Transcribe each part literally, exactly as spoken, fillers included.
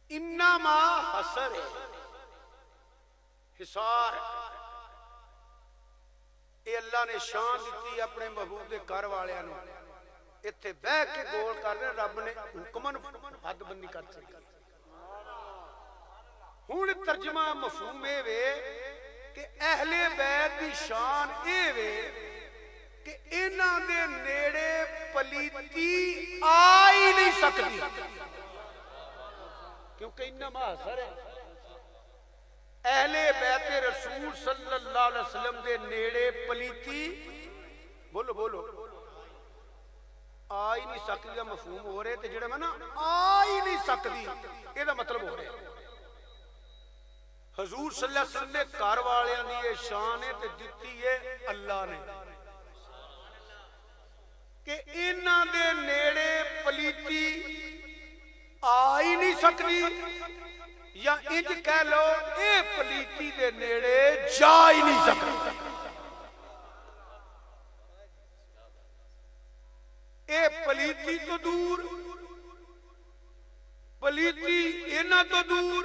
इन्ना मा हसर हिसार ये अल्लाह ने शान दी अपने महबूब के घर वालियां नूं इत्थे बह के गोल कर रहे रब ने हुक्मन हदबंदी कर चुकी। हुण तर्जमा मफहूम ए वे कि अहले बैत की शान ए वे कि इन्हां दे नेड़े पलीती आ ही नहीं सकती क्योंकि इन्ना महासर है। अहले बैत रसूल सल्लल्लाहु अलैहि वसल्लम दे नेड़े पलीती बोलो बोलो आ ही नहीं सकती का मफहूम हो रहे जेड़ा मैं ना आ ही नहीं सकती एदा मतलब हो रहा हजूर सल्लल्लाहु अलैहि वसल्लम ने घर वालियां दी ये शान है ते दित्ती है अल्लाह ने कि इन्हां दे नेड़े पलीती आ ही नहीं सकती या इंज कह लो ए पलीती दे नेड़े जा ही नहीं सकती। ए पलीती तो दूर पलीती इन्हां तो दूर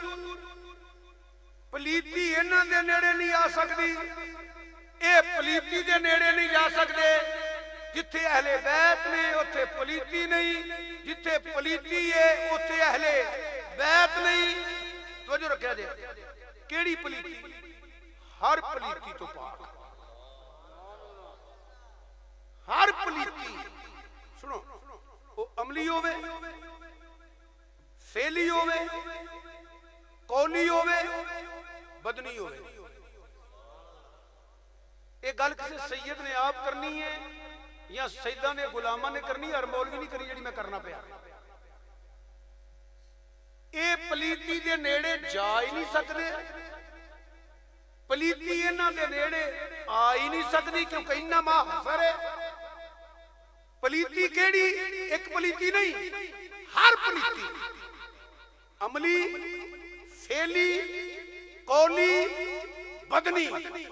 पलीती इन्हां दे नेड़े नहीं आ सकती ए पलीती दे नेड़े नहीं जा सकते। जिथे अहले बैत ने उथे पलीती नहीं जिथे पलीती है उथे अहले बैत नहीं। तवज्जो रखिया जे केड़ी पलीती हर पलीती तो पाक हर पलीती सुनो वो अमली होवे फेली होवे कौली होवे बदनी होवे। ये गल किसी सैयद ने आप करनी है या सैयदा ने गुलामा ने करनी और मौलवी नहीं करी जी मैं करना पाया। ये पलीती दे नेड़े जा ही नहीं सकते पलीती इन्हां दे नेड़े आ ही नहीं सकती क्योंकि इन्ना महासर है। पलीती केड़ी एक पलीती नहीं हर पलीती अमली फेली कौली बदनी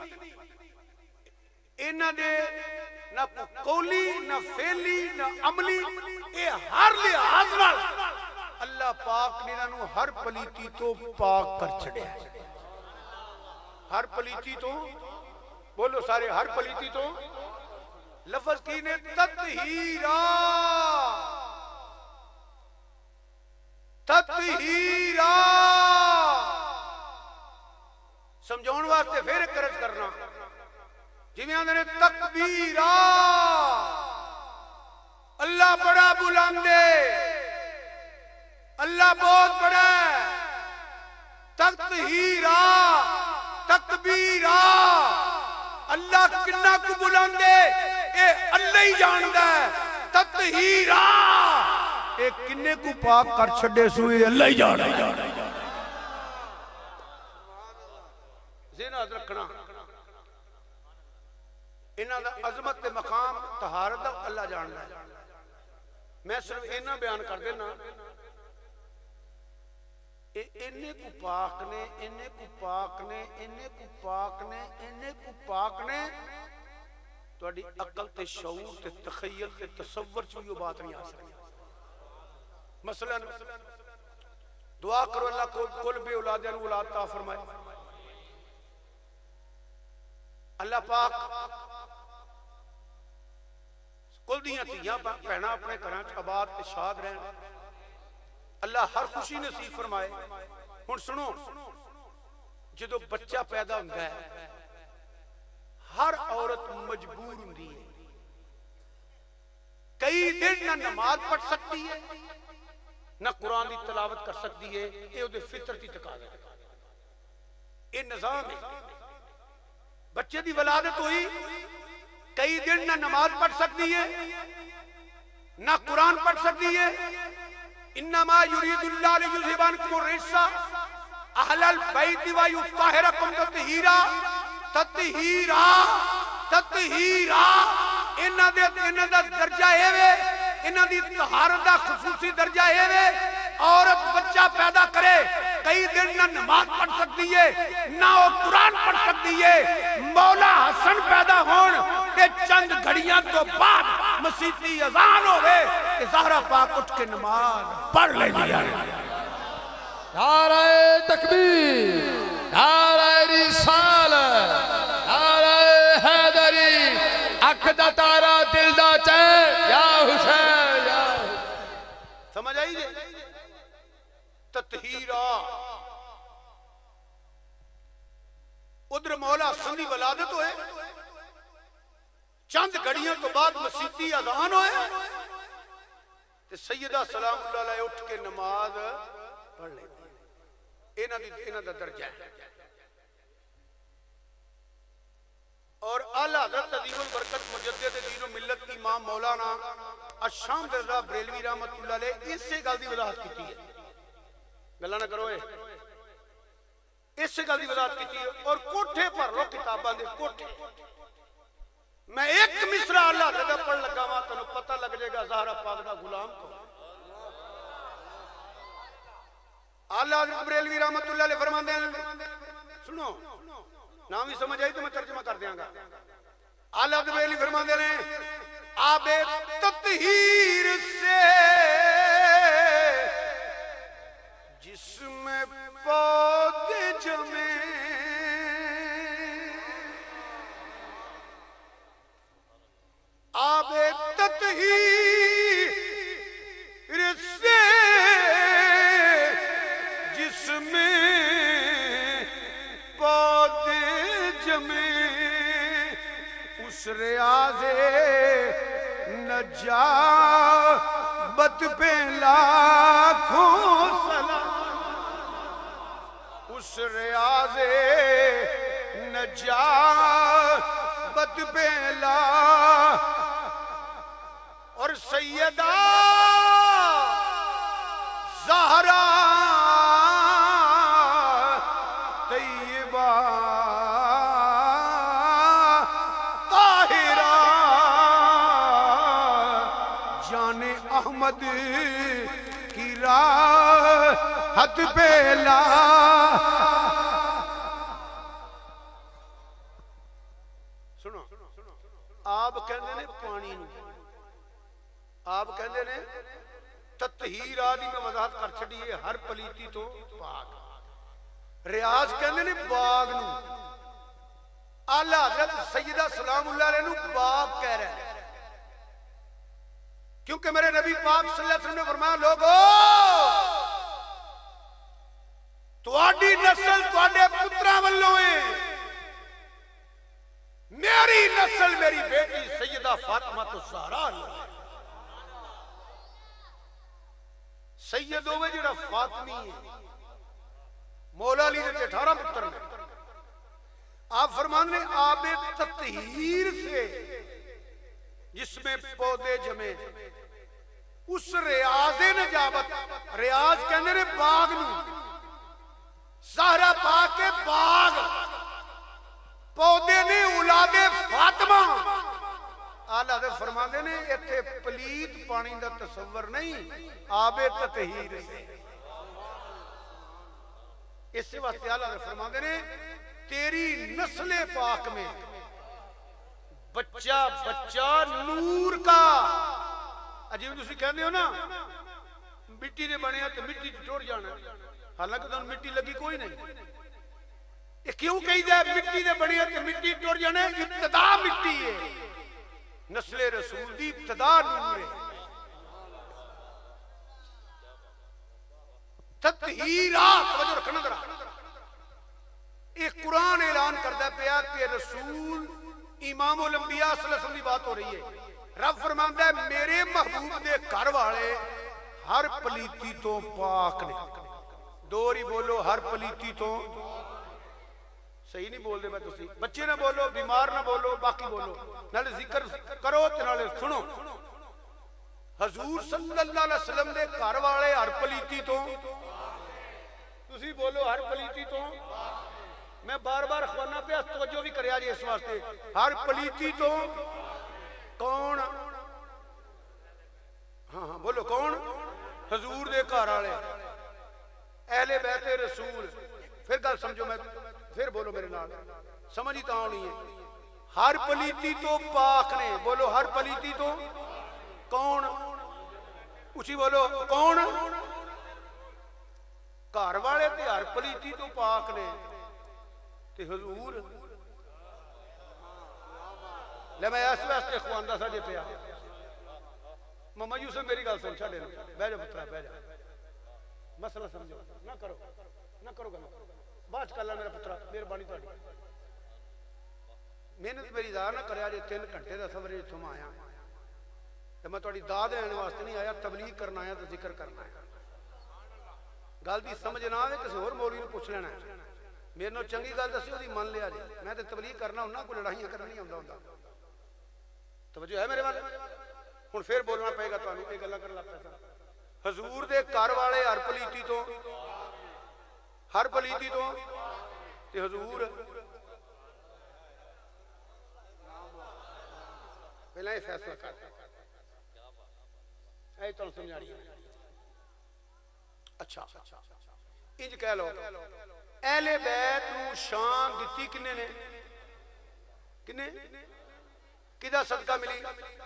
इन्हां दे ना कौली ना फेली ना अमली ये हर लिहाज नाल अल्लाह पाक ने इन्हां हर पलीती तो पाक कर छड़िया। हर पलीती तो बोलो सारे हर पलीती तो लफज की ने तत्हीरा तत्हीरा समझाउण वास्ते फिर एक अर्ज करना जिवें आंदे ने तकबीरा अल्लाह बड़ा बुलंद अल्लाह बहुत बड़ा तत्हीरा तकबीरा अल्लाह किन्ना कु बुलंद ए अल्लाह ही जानदा है। तत्हीरा ए किन्ने कु पाक कर छड़े सुए अल्लाह ही जानदा है। ज़हन रखना इन्हां दा अजमत ते मकाम तहारत दा अल्लाह जानदा है। मैं सिर्फ इन्ना बयान कर देना इन्ने को पाक ने इन्ने को पाक ने इन्ने को पाक ने इन्ने को पाक ने तुहाडी अकल ते शऊर ते तखय्युल ते तसव्वुर च भी बात नहीं आ सकती। मसलन दुआ करो अल्लाह को कुल बे औलाद नूं औलाद अता फरमाए। अल्लाह पाक कुल दियां धीयां भैणां अपने घरां च आबाद ते शाद रहन अल्लाह हर खुशी नसीब फरमाए। हुण सुनो जो बच्चा पैदा होता है हर औरत मजबूर होती है कई दिन ना नमाज पढ़ सकती है ना कुरान की तलावत कर सकती है। ये उहदे फितरती तकाज़ा है ये निजाम है। बच्चे की वलादत हुई कई दिन ना नमाज पढ़ सकती है ना कुरान पढ़ सकती है। इन्नमा युरीदुल्लाहु लियुज़हिबा अन्कुम रिज्सा अहलल बैति व युत्तहिरकुम तत्हीरा तत्हीरा तत्हीरा इन्हां दे इन्हां दा दर्जा है वे इन्हां दी तहारत दा खुसूसी दर्जा है वे। औरत बच्चा पैदा करे कई दिन ना नमाज पढ़ सकती है ना वो कुरान पढ़ सकती है। मौला हसन पैदा होन ते चंद घड़ियां तो बाद मसीती अजान होवे ते ज़हरा पाक उठ के नमाज पढ़ लेंदी है। तकबीर, नारे रिसालत, नारे हैदरी, अख दा तारा दिल दा चैन, या हुसैन या समझ आई जे ततहीरा। उधर मौला हसन दी वलादत होए, चंद घड़ियों तो बाद मसीती अजान होए ते सैयदा सलामुल्लाह अलैह उठ के नमाज पढ़ लेती। इन्हां दी इन्हां दा दर्जा है। और आला हज़रत अज़ीमुल बरकत मुजद्दिद दीन व मिल्लत इमाम मौलाना अशाम रज़ा बरेलवी रहमतुल्लाह अलैह इसे गल दी वजाहत की है। गल्लां ना करो, इस गल की वजाहत की। और कोठे पर लो किताबां दे कोठे। मैं एक मिसरा अल्लाह दा पढ़ लगा वा, तेन पता लग जाएगा ज़हरा पाक दा गुलाम कौन। आला हज़रत बरेलवी रहमतुल्लाह अलैह फरमाते हैं, सुनो नाम भी समझ आई तो मैं तर्जुमा कर दियांगा। आला हज़रत बरेलवी फरमाते हैं, आबे तत्हीर से जिसमें पौधे जमे, आबे तत्हीर से जिसमें पौधे जमे, उस रियाज़े नजाबत पे लाखों सलाम, उस रियाज़े नजाबत पे ला। और सैयदा ज़हरा तैयबा ताहिरा जाने अहमद की राहत पे ला। सुनो, आप कहते ने पानी नूं, आप कहते ने ततहीर आदि में वजाहत कर छड़ी है हर पलीती तो पाक। रियाज कहते ने बाग नूं। आला हज़रत सैयदा सलामुल्लाह अलैह नूं बाग कह रहा है, क्योंकि मेरे नबी पाक सल्लल्लाहु अलैहि वसल्लम ने फरमाया, लोगो तुहाडी नस्ल तुहाडे पुत्रां वल्लों है, मेरी नस्ल मेरी बेटी सैयदा फातिमा तो ज़हरा। सैयद होवे जिहड़ा फातिमी है, मौला अली दे अठारह पुत्र ने। आप फरमाने आबे ततहीर से जिसमें पौधे जमे, उस रियाज़े नजाबत, रियाज कहने ने बाग नूं, ज़हरा पाक के बाग, पौधे ने औलादे फातिमा। आला हज़रत फरमाते ने इत्थे पलीत पानी का तसव्वुर नहीं, आबे ततहीर से। इस वास्ते आला हज़रत फरमाते ने तेरी नस्ले पाक में बच्चा बच्चा नूर का। अजीब तुम कहते हो ना मिट्टी ने बने तो मिट्टी टुट जाना, हालांकि तुम मिट्टी लगी कोई नहीं। ये क्यों कही जाए मिट्टी ने बने तो मिट्टी टुट जाने? इब्तिदा मिट्टी है, नस्ले रसूल दी इब्तिदा नूर है। ततहीरात वजह रखना जरा, ये कुरान ऐलान करता पिया कि रसूल इमामुल अंबिया सल्लल्लाहु अलैहि वसल्लम की बात हो रही है। रब फरमांदा है मेरे महबूब दे घर वाले हर पलीती तो पाक ने। दोरी बोलो, हर पलीती तो। सही नहीं बोलते मैं, तुसी बच्चे ना बोलो, बीमार ना बोलो, बाकी बोलो, नाले जिक्र करो ते नाले सुनो। हजूर सल्लल्लाहु अलैहि वसल्लम दे घर वाले हर पलीती तो, तुसी बोलो हर पलीती तो। मैं बार बार अखबाना पे तवज्जो भी करया जी इस वास्ते, हर पलीती तो कौन? हाँ हाँ बोलो कौन? हजूर दे घर वाले, अहले बैत रसूल। फिर गल समझो, मैं फिर बोलो मेरे नाल, समझ ही तो आनी है। हर पलीती तो पाक ने, बोलो हर पलीती तो कौन? उसी बोलो कौन? घर वाले ते हर पलीती तो पाक ने ते हजूर ले मैं इस वास्ते खुआंदा सा जे पिया मम्मा यूसुफ मेरी गल सुन छड़े बह जा पुत्रा बह जा मसला समझो ना करो ना करो गल बाद कर ला मेरा पुत्रा मेहरबानी तुहाडी मेहनत मेरी दा ना करया जे तीन घंटे का सफर इत्थों आया तो मैं तुहाडी दाद लैण वास्ते नहीं आया तबलीग करना आया तो जिक्र करना है गल दी समझ ना आवे किसी होर मौलवी नूं पुछ लेना मेरे नाल चंगी गल दसी ओदी मन लिया जे मैं तो तबलीग करना हुन्ना कोई लड़ाइयां करना नहीं आउंदा हुंदा तवज्जो है मेरे वाल हुण फिर बोलना पेगा तुहानूं ये गल्लां करन लग पिया हजूर दे घर वाले हर पलीती तो हर पलीती तो ते हजूर पहला ही फैसला कर ऐ तुहानूं समझाणी अच्छा इंज कह लो अहले बैत नूं शान दित्ती किन्ने ने किन्ने किदा सदका मिली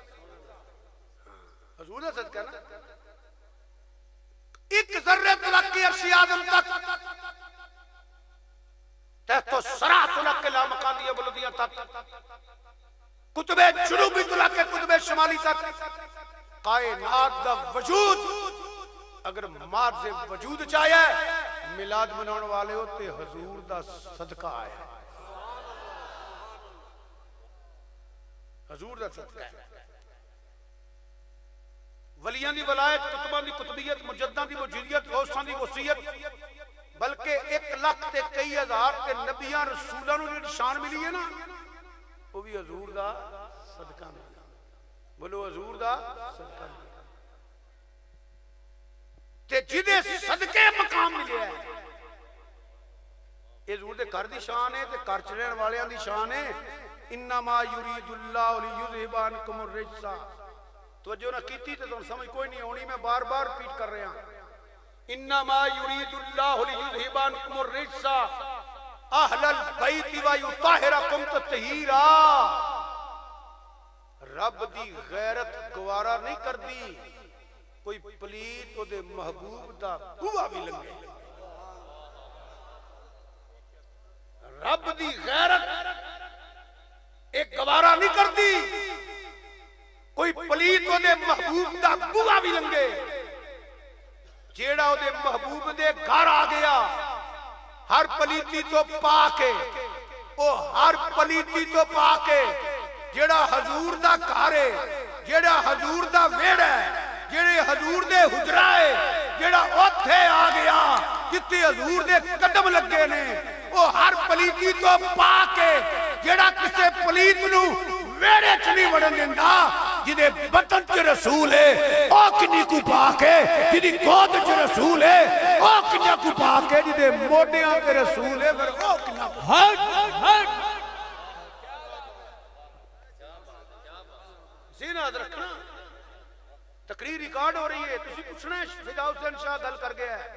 हजूर दा सदका ना एक जर्रे तलक की अर्शी आदम तक तहतो सरा तलक के लामकादिया बुलंदियां तक कुतुबे जुनूबी तलक के कुतुबे शुमाली तक कायनात दा वजूद अगर मार से वजूद चाहिए मिलाद मनाने वाले होते हजूर दा सदका आया हजूर दा सदका है वलियां दी वलायत कुतुबां दी कुतुबियत मुजद्दां दी मुजद्दियत गौसां दी वसीयत बल्कि एक लाख ते कई हजार ते नबियां रसूलां नूं जिहड़ी शान मिली है ना वो भी हजूर दा सदका मिला बोलो हजूर दा सदका मिला ते जिदे सदके मकाम मिले है ये हजूर दे घर दी शान है ते घर च रहण वालियां दी शान है इन्नमा युरीदुल्लाहु लियुज़हिबा अन्कुम अर्रिज्सा तवज्जो ना कीती ते तुहानूं समझ कोई नहीं आउणी मैं बार बार रिपीट कर रहा इन्नमा युरीदुल्लाहु लियुज़हिबा अन्कुम अर्रिज्सा अहलल बैति व युताहिरकुम तत्हीरा रब दी गैरत गवारा नहीं करदी कोई पलीत ओदे महबूब दा बुआ भी लंघे रब दी गैरत एक गवारा नहीं करती कोई पलीत ओदे महबूब दा बुआ भी लंघे जेड़ा ओदे महबूब दे घर आ गया हर पलीती तो पाके ओ हर पलीती तो पाके जेड़ा हजूर दा घर है जेड़ा हजूर दा वेड़ा है जेड़े हजूर दे हुजरा है जेड़ा ओथे आ गया जिथे हजूर दे कदम लगे ने वो हर पलीती तो पाके जेड़ा किसे पलीत नूं वेड़े च नहीं वड़न दिंदा जिदे बतन च रसूल है ओ किन्नी को पाके जिदी गोद च रसूल है ओ किन्ना को पाके जिदे मोढियां ते रसूल है फिर ओ किन्ना हट हट सीना रखना तकरीर रिकॉर्ड हो रही है तुसी पूछना है फिदा हुसैन शाह गल कर गया है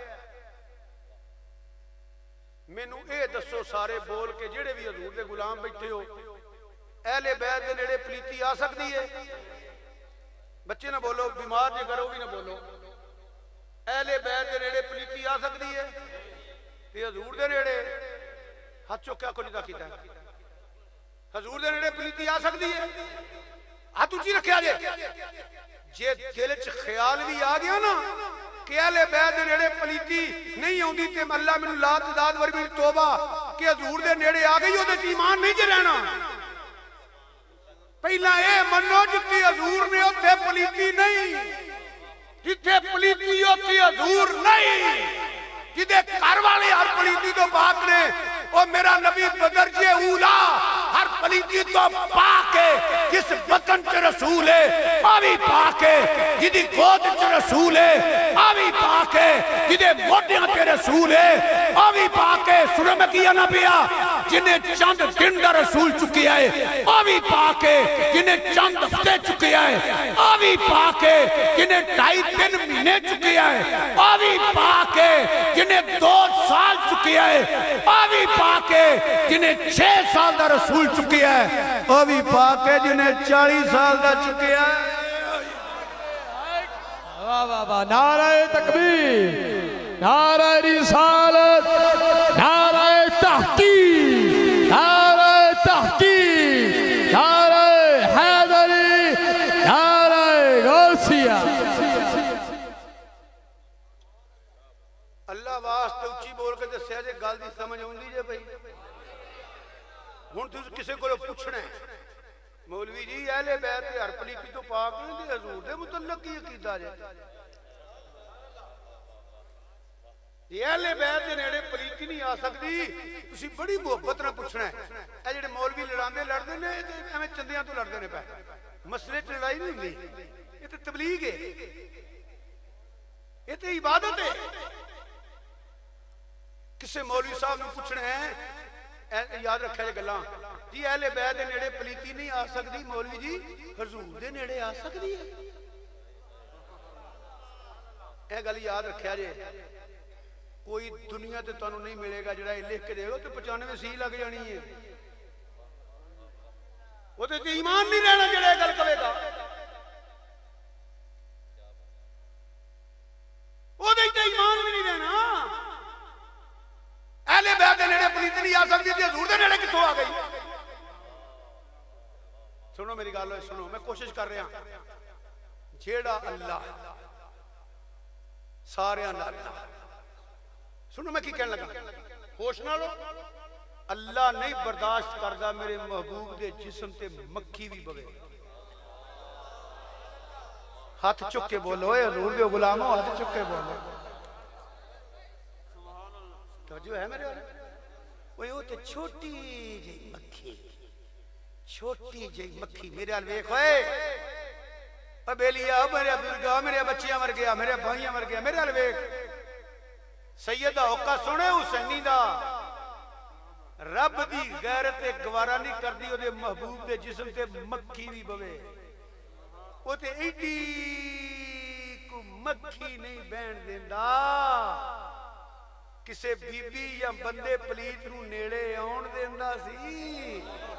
मैनू ए दसो सारे बोल के जेड़े भी हजूर दे गुलाम बैठे हो अहले बैत दे नेड़े पलीती आ सकती है बच्चे ना बोलो बीमार जे करो भी ना बोलो अहले बैत दे नेड़े पलीती आ सकती है ते हजूर दे नेड़े हाथ चुक्या को निदा कीता हजूर दे नेड़े पलीती आ सकती है हाथ ऊंची रखिया जे जे दिल च ख्याल भी आ गया ना कि अहले बैत दे नेड़े पलीती नहीं आउंदी ते अल्लाह मैनू लात दाद वर मेरी तौबा कि हजूर दे नेड़े आ गई ओदे च ईमान नहीं जे रहना पहला ए मनो जिथे हजूर ने उत्थे पलीती नहीं जिथे पलीती उत्थे हजूर नहीं जिदे घर वाले हर पलीती तो पाक ने ओ मेरा नबी बदर जे ऊला हर पलीती तो पाके जिस वतन च रसूल है आवी पाके जिदी गोद च रसूल है आवी पाके जिदे मोढियां ते रसूल है आवी पाके सुन में किया ना पिया जिन्हें चंद दिन दा रसूल चुकिया है आवी पाके जिन्हें चंद हफ्ते चुकिया है आवी पाके जिन्हें ढाई तीन महीने चुकिया है आवी पाके जिन्हें दो साल चुकिया है आवी पाके जिन्हें छह साल दा रसूल चुकिया है आवी पाके जिन्हें चालीस साल दा चुकिया है वाह वाह वाह नारे तकबीर नारे रिसालत, नारे तहकीक, नारे तहकीक, नारे हैदरी, नारे गौसिया। अल्लाह वास्ते उच्ची बोल के दस्या जे गल दी समझ आउंदी जे भाई। हुण तुसीं किसे कोलों पुछना है मौलवी जी अहले बैत ते हर पलीती तो पाक नहीं ते हजूर दे मुतल्लक की अकीदा जे अहले बैत दे नेड़े पलीती नहीं आ सकदी। तुसीं बड़ी मुहब्बत नाल पुछना है। ए जिहड़े मौलवी लड़ांदे लड़दे ने ते एवें चंदियां तो लड़दे ने पै मसले च लड़ाई नहीं हुंदी। ये ते तबलीग है, ये ते इबादत है। किसे मौलवी साहब नूं पुछना है याद रखा जे गल्लां जी अहले बैत दे नेड़े पलीती नहीं आ सकदी मौलवी जी हजूर दे नेड़े आ सकदी है। यह गल याद रखा जे कोई दुनिया ते तुहानूं नहीं मिलेगा जिहड़ा लिख के देओ तो पचानवे सी लग जानी है। ओहदे ते ईमान नहीं रहना जिहड़ा गल कहेगा। ओहदे ते ईमान भी नहीं रहना। अहले बैत दे नेड़े पलीत नहीं आ सकती ते हजूर दे नेड़े कित्थों आ गई। सुनो मेरी गल सुनो, मैं कोशिश कर रहा जेड़ा अल्लाह सारियां नाल। सुनो मैं की कहने लगा, होश नाल। अल्लाह नहीं बर्दाश्त करदा मेरे महबूब दे जिस्म ते मक्खी भी बवे। हाथ चुक के बोलो हजूर दे गुलामो, हाथ चुक के बोलो। जो है मेरे वाले वो तो छोटी जी मक्खी, छोटी जी मक्खी मेरे वाल वेख ओए बेलिया मेरे बुजुर्गा मेरे बच्चियां मर गया, मेरे भाइयां मर गया। मेरे वाल वेख सैयद दा होका सुने हुसैनी दा। रब दी गैरत गवारा नहीं करदी ओदे महबूब दे जिस्म ते मक्खी भी बवे। वो ते एडी को मक्खी नहीं बहन देंदा किसे बीबी या बंदे पलीत नूं नेड़े आउण देंदा सी।